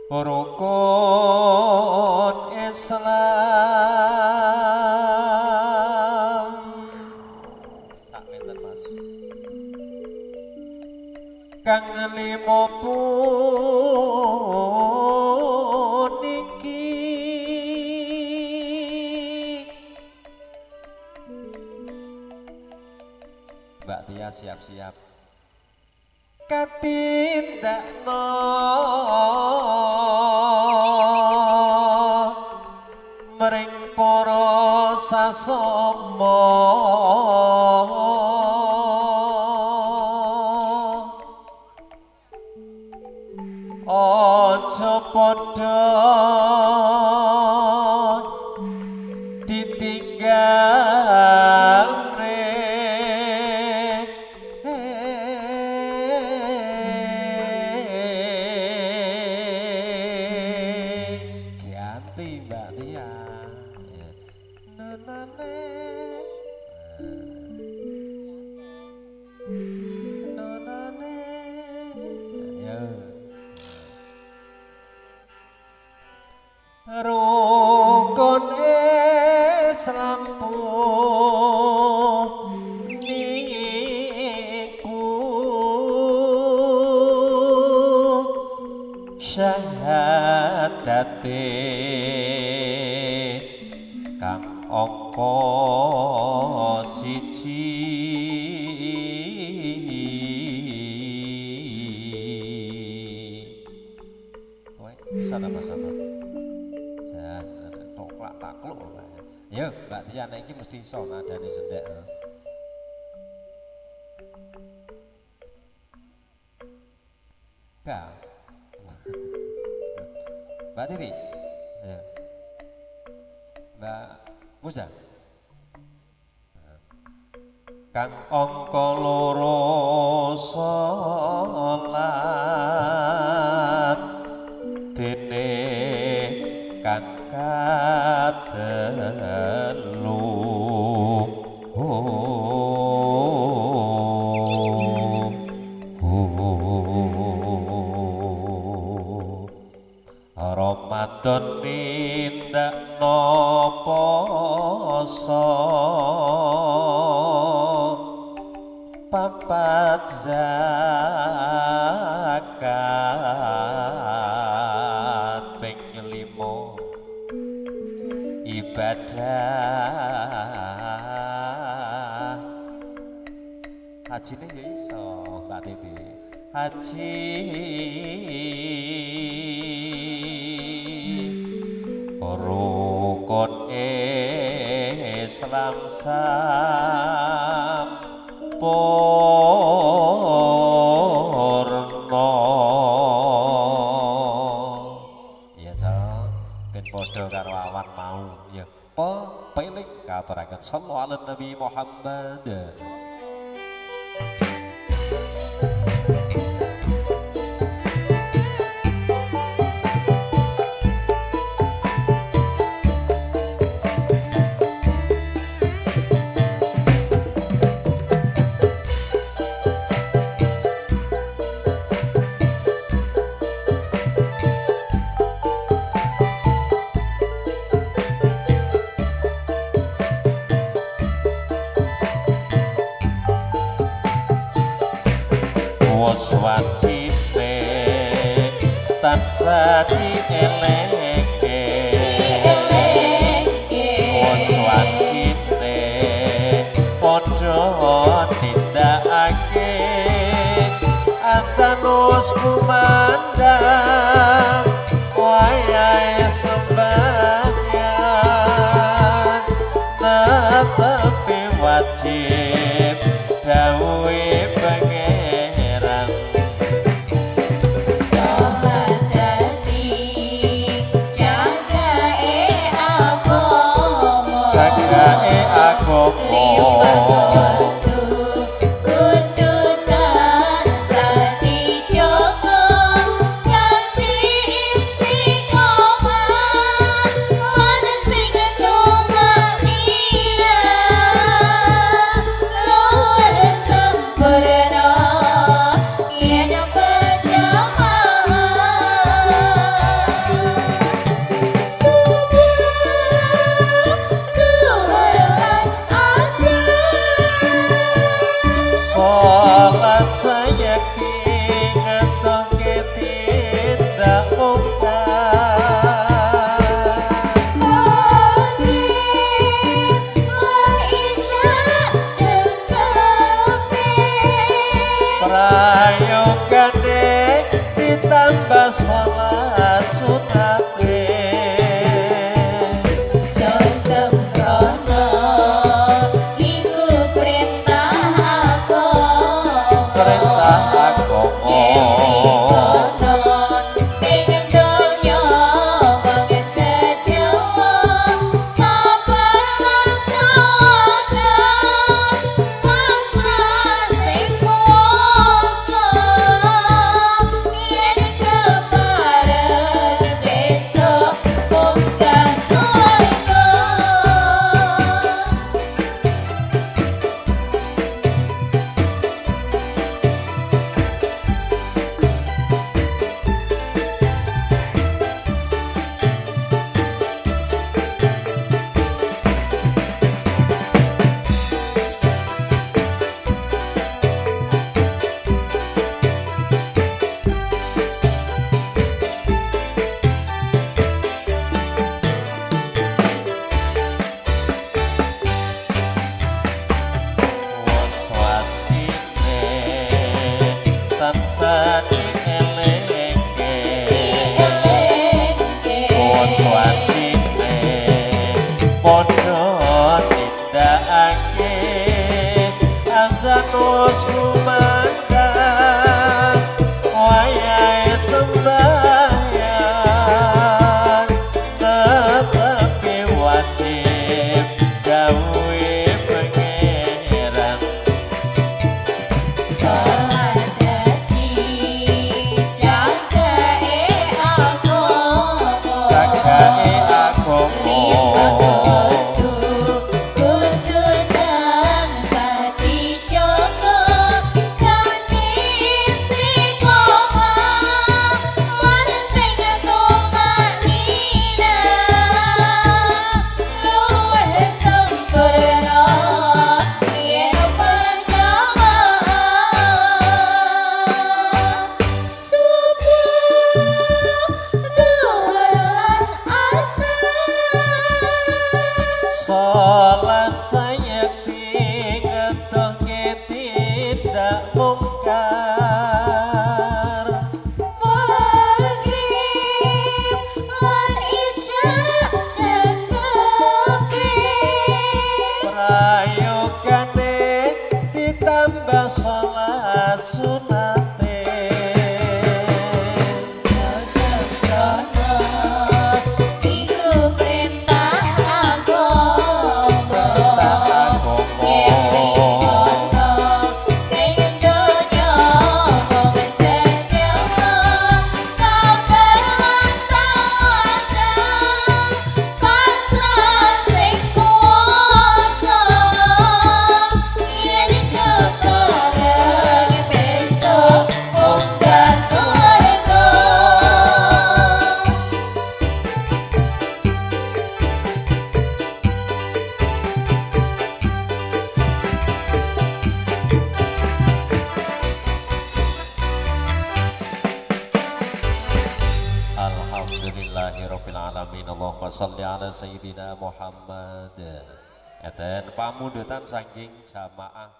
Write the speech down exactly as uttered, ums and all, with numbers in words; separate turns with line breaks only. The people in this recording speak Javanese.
rukun Islam sak meter Mas kang limo puniki Mbak Tia siap-siap katindakno mring para sasama aja padha ditinggal rukun Islam niku syahadate kang angka siji kowe bisa sama-sama takluk ya Mbak Tiana ini mesti iso nadane sendek enggak Mbak Titi ya Mbak Musa kang angka loro salat dene kang katelu Ramadan nindakno poso papat zakat ping limo ibadah haji ini ya iso Mbak Titi haji rukun Islam sampurna ya jal ben padha karo awan mau ya pepeling katuraken sallallahu alaihi Nabi Muhammad. Wajine tansah dieleke wajine padha nindakake atanus kumandang wayahe sembahyang netepi wajib dawuhe
Istiqomah
watine padha nindakake azanus kumangkang wayahe sembahyang tetapi wajib gawe pangeran
salat dadi jagae agama
jagae agama salat sayekti ngetoke tidak mungkar
maghrib lan isya cakape
prayogane ditambah salat sunate
sesembrono iku perintah agama
Alhamdulillahirrabbilalamin. Allahumma sholli ala Sayyidina Muhammad. Eten pamundutan saking jamaah